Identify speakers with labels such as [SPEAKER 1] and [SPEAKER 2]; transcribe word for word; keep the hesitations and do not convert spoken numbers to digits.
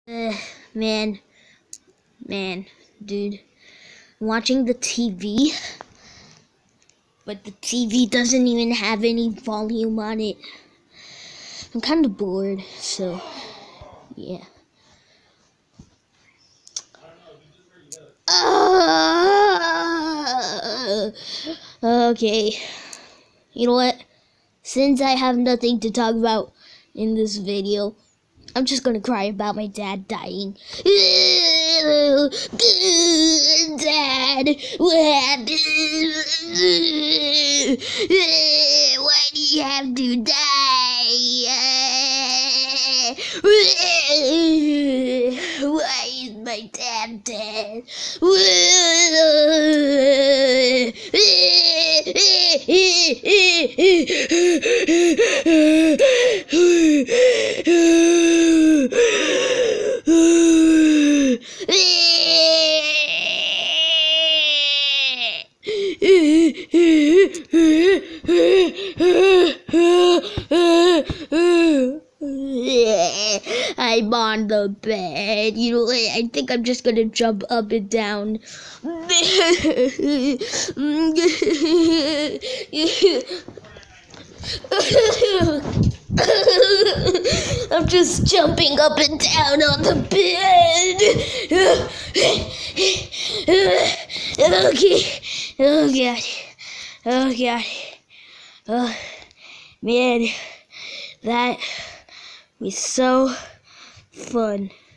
[SPEAKER 1] Uh, man, man, dude, I'm watching the T V, but the T V doesn't even have any volume on it. I'm kind of bored, so, yeah. Uh, okay, you know what? Since I have nothing to talk about in this video, I'm just gonna cry about my dad dying. Dad, what happened? Why do you have to die? Why is my dad dead? I'm on the bed. You know, I think I'm just gonna jump up and down. I'm just jumping up and down on the bed. Okay. Oh god. Oh god. Oh man. That was so fun.